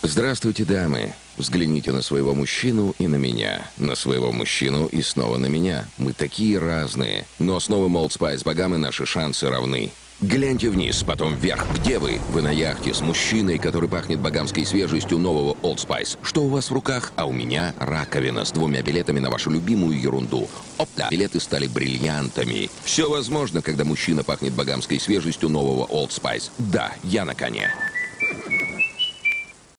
Здравствуйте, дамы. Взгляните на своего мужчину и на меня. На своего мужчину и снова на меня. Мы такие разные. Но с новым Old Spice Багамы наши шансы равны. Гляньте вниз, потом вверх. Где вы? Вы на яхте с мужчиной, который пахнет багамской свежестью нового Old Spice. Что у вас в руках? А у меня раковина с 2 билетами на вашу любимую ерунду. Опля! Билеты стали бриллиантами. Все возможно, когда мужчина пахнет багамской свежестью нового Old Spice. Да, я на коне.